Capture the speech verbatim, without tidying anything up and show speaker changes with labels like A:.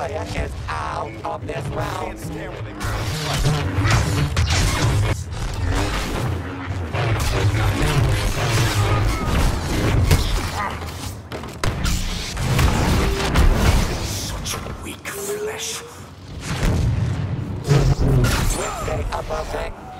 A: player is out of this round.
B: Such weak flesh.
A: Wednesday above deck.